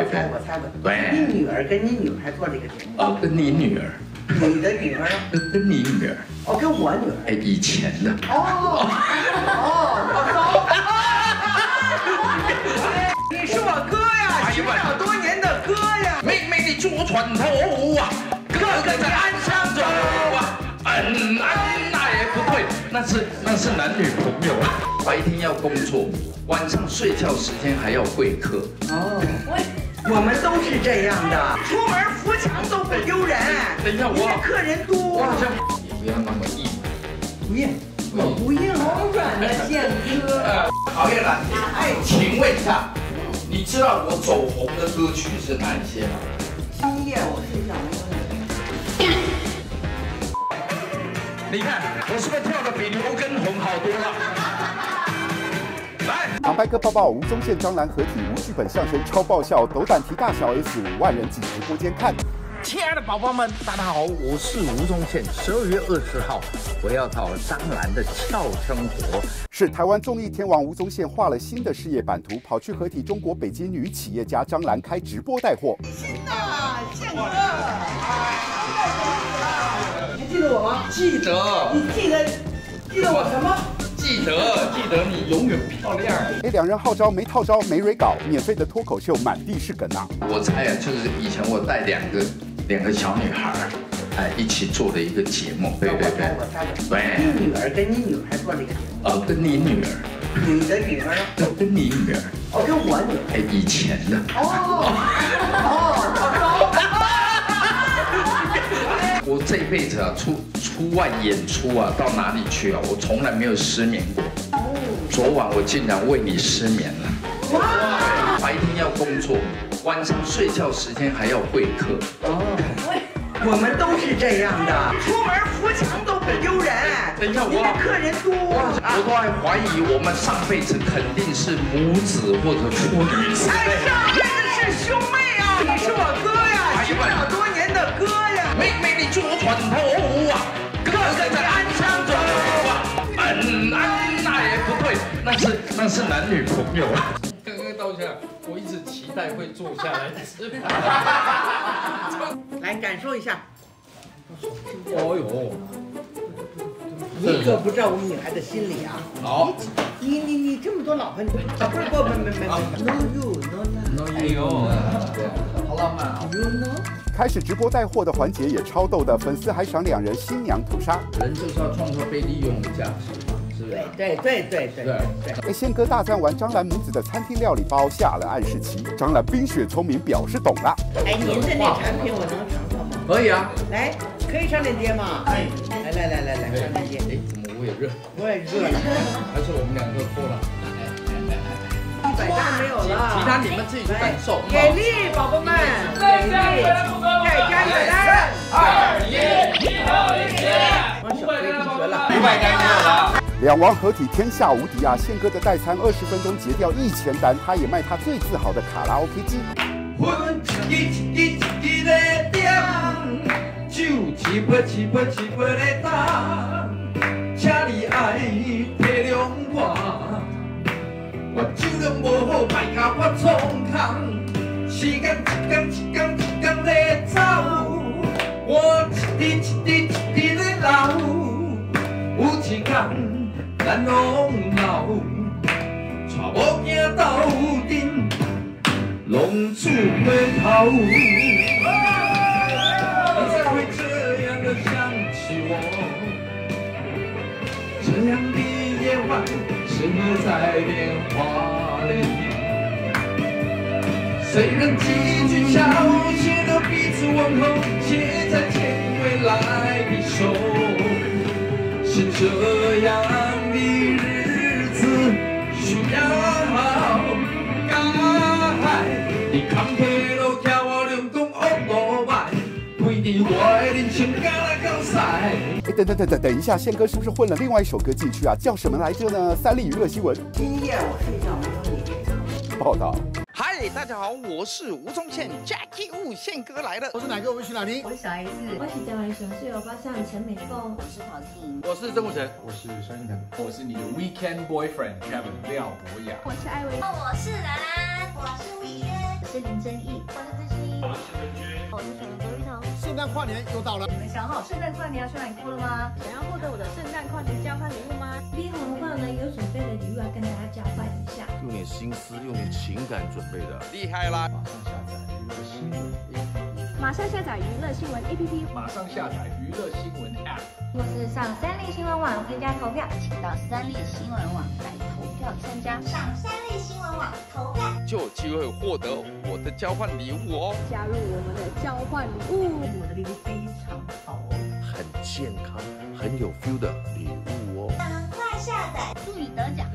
对， 我猜。 对， 你女儿跟你女儿还做这个节目？ 跟你女儿。 你的女儿啊？ 跟你女儿。 哦，跟我女儿。 哎，以前的。 你是我哥呀，寻找多年的哥呀。 妹妹你坐船头啊，哥哥在岸上走啊。哎，不对，那是男女朋友啊。白天要工作，晚上睡觉时间还要会客。 哦，我们都是这样的，出门扶墙都不丢人。 等一下，我客人多， 也不要那么硬。 不硬，我不硬，好软的宪哥。 讨厌了，哎，请问一下，你知道我走红的歌曲是哪一些吗？ 今夜我睡觉没有你。 你看我是不是跳的比刘畊宏好多了？来， 旁白哥抱抱，吴宗宪、张兰合体无剧本相声超爆笑，斗胆提大小 S 5万人进直播间看。 亲爱的宝宝们，大家好，我是吴宗宪。12月20号，我要到张兰的俏生活。 是台湾综艺天王吴宗宪画了新的事业版图，跑去合体中国北京女企业家张兰开直播带货。 新的宪哥，还记得我吗？ 记得。 你记得我什么？ 记得你永远漂亮。 哎，两人号召没套招没蕊稿，免费的脱口秀满地是梗啊！ 我猜啊，就是以前我带两个小女孩，哎，一起做的一个节目。对。对。 你女儿跟你女儿还做这个节目？ 跟你女儿。 你的女儿啊？ 跟你女儿。 哦，跟我女儿。 哎，以前的。我这辈子啊，出外演出啊，到哪里去啊，我从来没有失眠过。昨晚我竟然为你失眠了。哇！白天要工作，晚上睡觉时间还要会客。 我们都是这样的，出门扶墙都不丢人。 等一下， 客人多， 我都还怀疑我们上辈子肯定是母子或者父女之类。 上辈子是兄妹啊！你是我哥呀，寻找多年的哥呀。 妹妹你坐船头啊，哥哥在岸上走啊。那也不对，那是男女朋友啊。 刚刚到下，我一直期待会坐下来吃饭。 来感受一下。 哦呦， 你可不知道我们女孩的心理啊。 好， 你这么多老婆，不是没，no you no love。 哎呦，好浪漫啊 ！You know。 开始直播带货的环节也超逗的，粉丝还赏两人新娘屠杀。 人就是要创造被利用的价值嘛，是不是？ 对。 哎，宪哥大赞完张兰母子的餐厅料理包，下了暗示棋。张兰冰雪聪明，表示懂了。 哎，您的那产品我能尝尝吗？ 可以啊， 来，可以上链接吗？来，上链接。 哎，怎么我也热？ 我也热了。 还是我们两个脱了 100单没有了， 其他你们自己去感受。 给力，宝宝们！给力！再加100单！2、1，你好一起！我小飞同学了，500单没有了。 两王合体天下无敌啊！宪哥的代餐20分钟结掉1000单，他也卖他最自豪的卡拉 OK 机。 我酒量无好，卖甲我创空，时间一天在走，我一日在流，有一天咱拢老，带某囝斗阵，拢出回头。你怎会这样的想起我？这样的夜晚。适合在电话里，虽然几句悄悄的彼此问候，写在天未来的手，是这样的日子需要改。你看配路跳我两公学路摆，规日我的人生敢来搞赛。 哎，等一下，宪哥是不是混了另外一首歌进去啊？叫什么来着呢？三立娱乐新闻。 今夜我睡觉没有你。 报道。 嗨，大家好，我是吴宗宪 ，Jackie Wu 宪哥来了。 我是哪个？我是哪里？ 我是小 S， 我是蒋伟雄，是有包上陈美凤，我是郝静， 我是郑武成， 我是萧敬腾， 我是你的 Weekend Boyfriend Kevin 廖博雅， 我是艾薇， 我是兰兰，我是魏轩。 是林真义，我是志熙，我是文君，我是小刘周玉彤。 圣诞跨年又到了， 你们想好圣诞跨年要去哪里过了吗？ 想要获得我的圣诞跨年交换礼物吗？ 冰红的话呢，有准备的礼物要跟大家交换一下， 用点心思，用点情感准备的， 厉害啦！ 马上下载娱乐新闻 APP， 马上下载娱乐新闻 App， 或是上三立新闻网添加投票，请到三立新闻网来投票参加。上三立新闻网投票， 就有机会获得我的交换礼物哦！ 加入我们的交换礼物， 我的礼物非常好哦， 很健康、很有 feel 的礼物哦。 赶快下载，祝你得奖！